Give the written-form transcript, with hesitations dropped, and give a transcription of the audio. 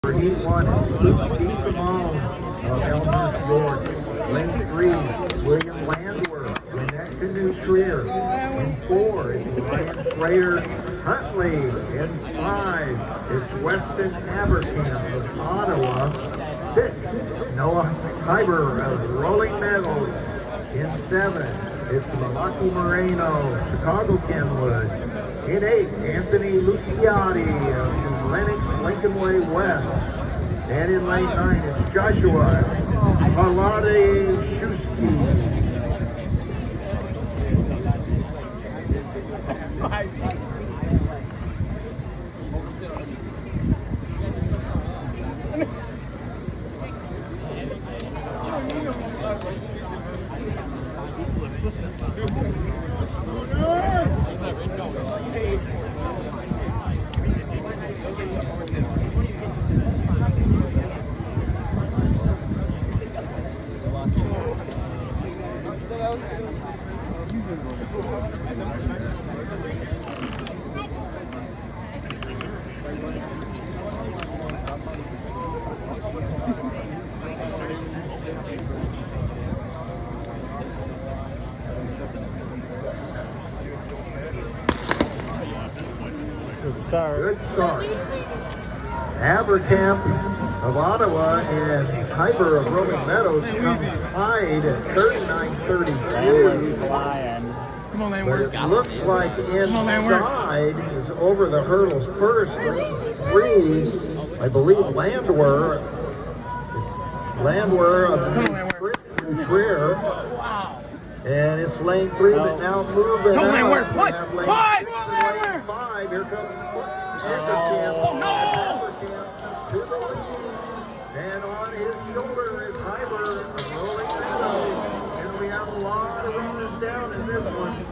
Heat 1 is Luke D. Simone of Elmhurst, York. Lane 3, William Landwer in Action New Career. In 4 is Ryan Slater Huntley. In 5 is Weston Abercamp of Ottawa. 6, Noah Hyber of Rolling Meadows. In 7, it's Malaki Moreno, Chicago Kenwood. In 8, Anthony Luciotti of Lennox Lincoln Way West. And in lane 9 is Joshua Palade-Shusky. Good start. Good start. Abercamp of Ottawa and Hyber of Rolling Meadows come tied at 39-32. Flying. Come on, But Landwer. it looks like inside is over the hurdles first. Lane 3, I believe Landwer of Career. Wow. And it's lane 3 that now moving Come on, out. Landwer. What? Lane What? 6 and lane 5. Here comes Abercamp. Oh, no. Abercamp to the lead. And on his shoulder is Hyber of Rolling Meadows. And we have a lot of runners down in this one.